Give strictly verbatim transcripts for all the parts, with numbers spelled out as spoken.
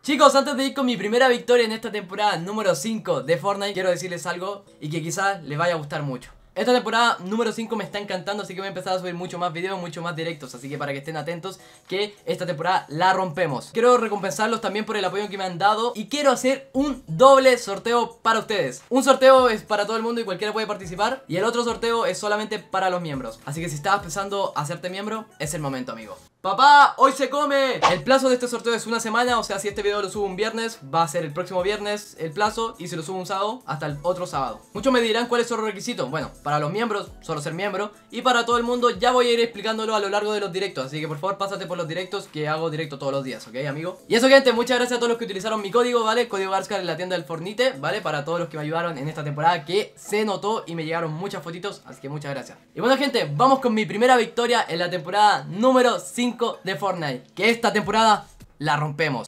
Chicos, antes de ir con mi primera victoria en esta temporada número cinco de Fortnite, quiero decirles algo y que quizás les vaya a gustar mucho. Esta temporada número cinco me está encantando, así que voy a empezar a subir mucho más videos, mucho más directos. Así que para que estén atentos, que esta temporada la rompemos. Quiero recompensarlos también por el apoyo que me han dado y quiero hacer un doble sorteo para ustedes. Un sorteo es para todo el mundo y cualquiera puede participar, y el otro sorteo es solamente para los miembros. Así que si estabas pensando hacerte miembro, es el momento, amigo. ¡Papá! ¡Hoy se come! El plazo de este sorteo es una semana, o sea, si este video lo subo un viernes, va a ser el próximo viernes el plazo, y si lo subo un sábado, hasta el otro sábado. Muchos me dirán cuáles son los requisitos. Bueno, para los miembros, solo ser miembro, y para todo el mundo ya voy a ir explicándolo a lo largo de los directos. Así que por favor pásate por los directos, que hago directo todos los días, ¿ok, amigo? Y eso, gente, muchas gracias a todos los que utilizaron mi código, ¿vale? Código Garscar en la tienda del Fornite, ¿vale? Para todos los que me ayudaron en esta temporada, que se notó y me llegaron muchas fotitos, así que muchas gracias. Y bueno, gente, vamos con mi primera victoria en la temporada número cinco de Fortnite. Que esta temporada la rompemos.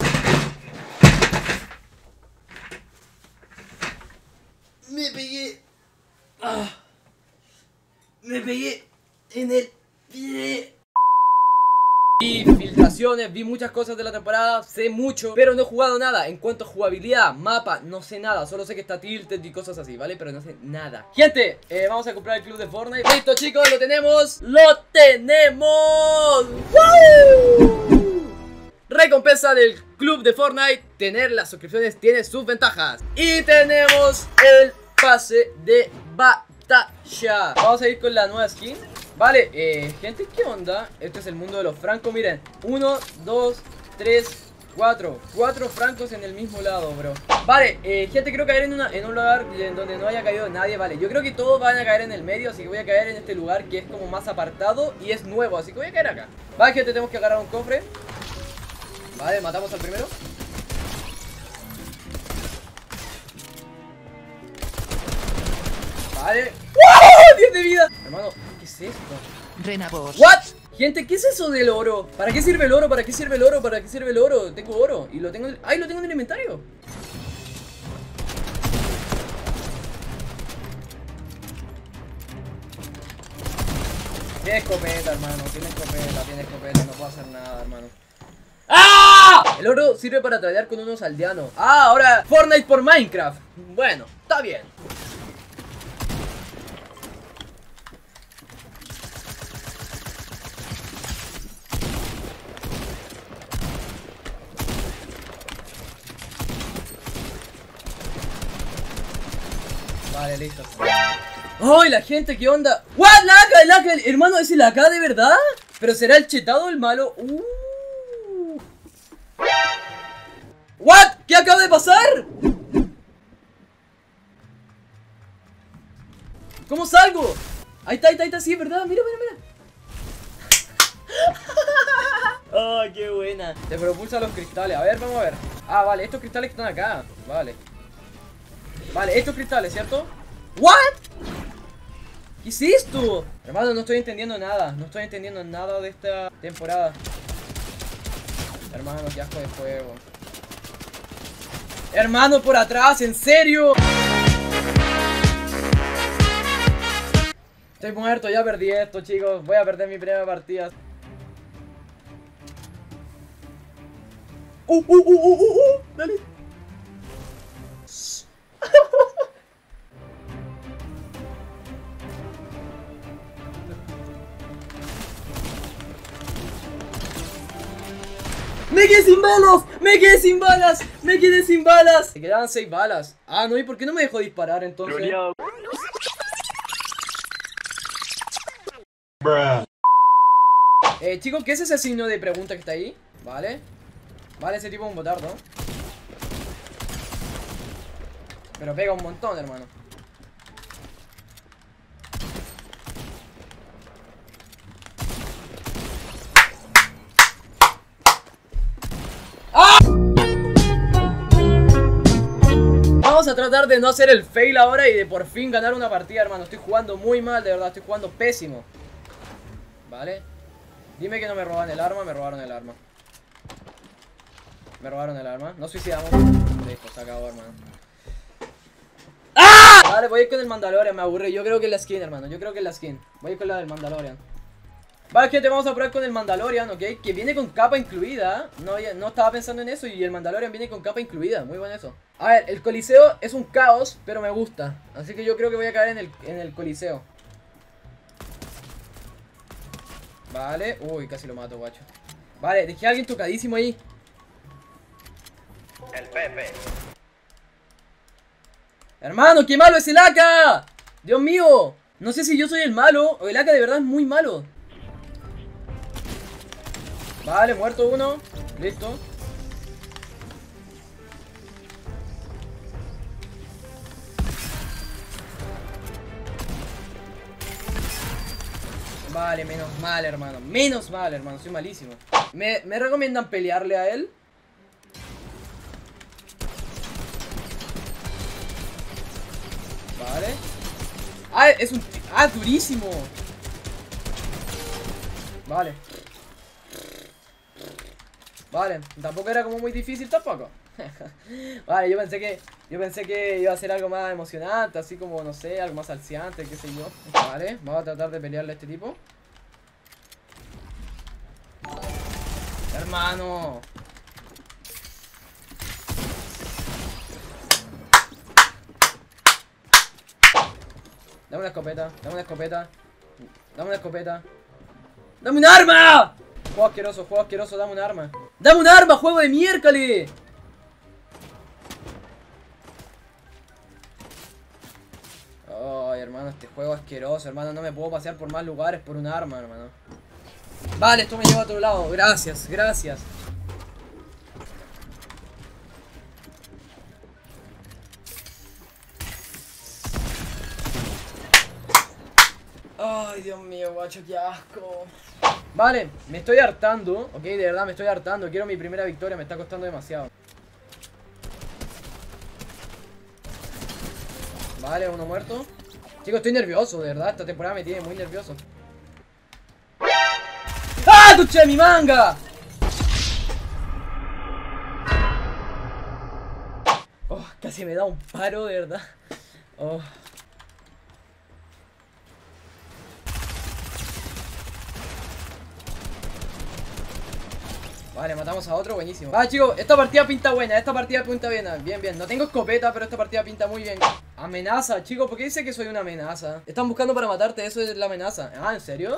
Me pegué. Ah, me pegué en el pie. Vi filtraciones, vi muchas cosas de la temporada, sé mucho, pero no he jugado nada. En cuanto a jugabilidad, mapa, no sé nada. Solo sé que está tilted y cosas así, ¿vale? Pero no sé nada. Gente, eh, vamos a comprar el club de Fortnite. Listo, chicos, lo tenemos. ¡Lo tenemos! ¡Woo! Recompensa del club de Fortnite. Tener las suscripciones tiene sus ventajas. Y tenemos el pase de batalla. Vamos a ir con la nueva skin. Vale, eh, gente, ¿qué onda? Este es el mundo de los francos, miren. Uno, dos, tres, cuatro. Cuatro francos en el mismo lado, bro. Vale, eh, gente, quiero caer en, una, en un lugar en donde no haya caído nadie, vale. Yo creo que todos van a caer en el medio, así que voy a caer en este lugar que es como más apartado y es nuevo, así que voy a caer acá. Vale, gente, tenemos que agarrar un cofre. Vale, matamos al primero. Vale. ¡Wow! diez de vida. Hermano, ¿qué es esto? Renabos. ¿What? Gente, ¿qué es eso del oro? ¿Para qué sirve el oro? ¿Para qué sirve el oro? ¿Para qué sirve el oro? Tengo oro y lo tengo en... ¡Ay, lo tengo en el inventario! Tiene escopeta, hermano. Tiene escopeta, tiene escopeta. No puedo hacer nada, hermano. ¡Ah! El oro sirve para tradear con unos aldeanos. Ah, ahora Fortnite por Minecraft. Bueno, está bien. Vale, listo. ¡Ay, la gente! ¿Qué onda? ¡What! ¡La A K! ¡La A K! Hermano, ¿es el A K de verdad? ¿Pero será el chetado el malo? Uh. ¿What? ¿Qué acaba de pasar? ¿Cómo salgo? Ahí está, ahí está, ahí está, sí, es verdad. Mira, mira, mira. ¡Ay, qué buena! Te propulsa los cristales. A ver, vamos a ver. Ah, vale, estos cristales están acá. Vale. Vale, estos cristales, ¿cierto? ¿What? ¿Qué es esto? Hermano, no estoy entendiendo nada. No estoy entendiendo nada de esta temporada. Hermano, qué asco de juego. Hermano, por atrás, ¿en serio? Estoy muerto, ya perdí esto, chicos. Voy a perder mi primera partida. Uh, uh, uh, uh, uh, uh. Dale. ¡Me quedé sin balas! ¡Me quedé sin balas! ¡Me quedé sin balas! Me quedaban seis balas. Ah, no, ¿y por qué no me dejó disparar entonces? Eh, chicos, ¿qué es ese signo de pregunta que está ahí? Vale. Vale, ese tipo es un botardo. Pero pega un montón, hermano. Vamos a tratar de no hacer el fail ahora y de por fin ganar una partida, hermano. Estoy jugando muy mal, de verdad, estoy jugando pésimo. Vale. Dime que no me roban el arma, me robaron el arma. Me robaron el arma. No suicidamos. Listo, se acabó, hermano. ¡Ah! Vale, voy a ir con el Mandalorian, me aburrí. Yo creo que es la skin, hermano, yo creo que es la skin. Voy a ir con la del Mandalorian. Vale, gente, vamos a probar con el Mandalorian, ¿ok? Que viene con capa incluida. No, no estaba pensando en eso y el Mandalorian viene con capa incluida. Muy bueno eso. A ver, el Coliseo es un caos, pero me gusta. Así que yo creo que voy a caer en el, en el Coliseo. Vale. Uy, casi lo mato, guacho. Vale, dejé a alguien tocadísimo ahí. El Pepe. Hermano, qué malo es el A K. Dios mío. No sé si yo soy el malo o el A K de verdad es muy malo. Vale, muerto uno. Listo. Vale, menos mal, hermano. Menos mal, hermano. Soy malísimo. ¿Me, me recomiendan pelearle a él? Vale. Ah, es un... Ah, durísimo. Vale. Vale, tampoco era como muy difícil tampoco. Vale, yo pensé que Yo pensé que iba a ser algo más emocionante, así como, no sé, algo más salseante, qué sé yo. Vale, vamos a tratar de pelearle a este tipo. Hermano. Dame una escopeta, dame una escopeta. Dame una escopeta. ¡Dame un arma! Juego asqueroso, juego asqueroso, dame un arma. ¡Dame un arma, juego de miércoles! Ay, hermano, este juego asqueroso, hermano. No me puedo pasear por más lugares por un arma, hermano. Vale, esto me lleva a otro lado. Gracias, gracias. Ay, Dios mío, guacho, qué asco. Vale, me estoy hartando. Ok, de verdad me estoy hartando. Quiero mi primera victoria, me está costando demasiado. Vale, uno muerto. Chicos, estoy nervioso, de verdad. Esta temporada me tiene muy nervioso. ¡Ah, tuche mi manga! Oh, casi me da un paro, de verdad. Oh. Vale, matamos a otro, buenísimo. Vale, chicos, esta partida pinta buena, esta partida pinta bien. Bien, bien, no tengo escopeta, pero esta partida pinta muy bien. Amenaza, chicos, ¿por qué dice que soy una amenaza? Están buscando para matarte, eso es la amenaza. Ah, ¿en serio?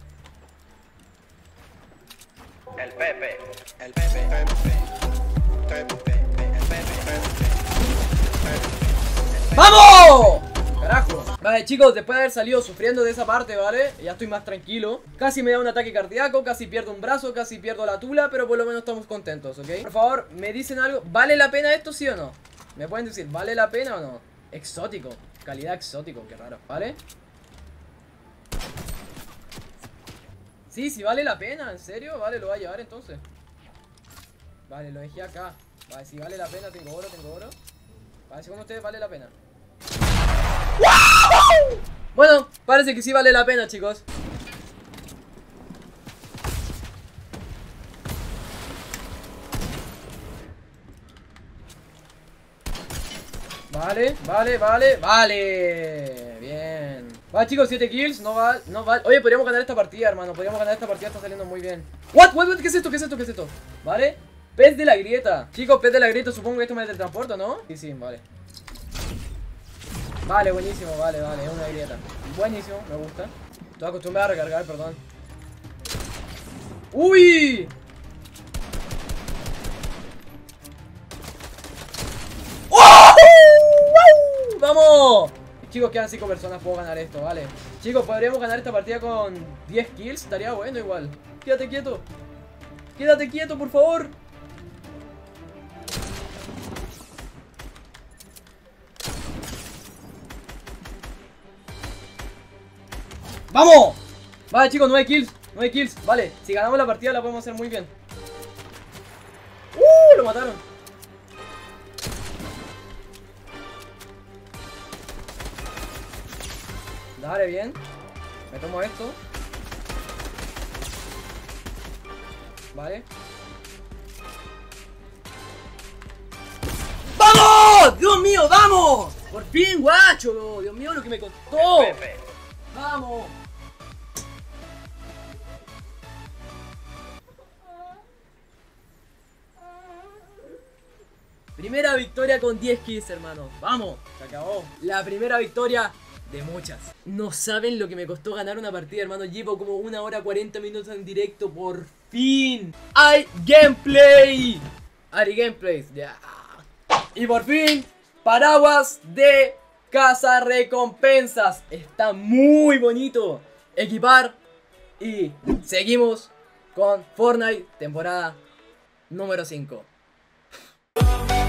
El Pepe. El Pepe. El Pepe. El Pepe. ¡Vamos! Carajo. Vale, chicos, después de haber salido sufriendo de esa parte, ¿vale? Ya estoy más tranquilo. Casi me da un ataque cardíaco, casi pierdo un brazo, casi pierdo la tula, pero por lo menos estamos contentos, ¿ok? Por favor, me dicen algo. ¿Vale la pena esto, sí o no? ¿Me pueden decir, ¿vale la pena o no? Exótico. Calidad exótico, qué raro, ¿vale? Sí, sí vale la pena, ¿en serio? Vale, lo voy a llevar entonces. Vale, lo dejé acá. Vale, si vale la pena, tengo oro, tengo oro. Vale, según ustedes vale la pena. Bueno, parece que sí vale la pena, chicos. Vale, vale, vale, vale. Bien. Vale, chicos, siete kills, no vale, no vale. Oye, podríamos ganar esta partida, hermano. Podríamos ganar esta partida, está saliendo muy bien. What, what, what, ¿qué es esto? ¿Qué es esto? ¿Qué es esto? Vale. Pez de la grieta. Chicos, pez de la grieta, supongo que esto me teletransporta, ¿no? Sí, sí, vale. Vale, buenísimo, vale, vale, es una grieta. Buenísimo, me gusta. Estoy acostumbrado a recargar, perdón. ¡Uy! ¡Oh! ¡Vamos! Chicos, quedan cinco personas, puedo ganar esto, vale. Chicos, podríamos ganar esta partida con diez kills, estaría bueno igual. Quédate quieto. Quédate quieto, por favor. ¡Vamos! Vale, chicos, nueve kills, nueve kills. Vale, si ganamos la partida la podemos hacer muy bien. ¡Uh! Lo mataron. Dale, bien. Me tomo esto. Vale. ¡Vamos! ¡Dios mío, vamos! ¡Por fin, guacho! ¡Dios mío, lo que me costó! ¡Vamos! Primera victoria con diez kills, hermano. Vamos, se acabó. La primera victoria de muchas. No saben lo que me costó ganar una partida, hermano. Llevo como una hora cuarenta minutos en directo. Por fin hay gameplay. Hay gameplays, ya. Y por fin, paraguas de casa recompensas. Está muy bonito. Equipar. Y seguimos con Fortnite temporada número cinco.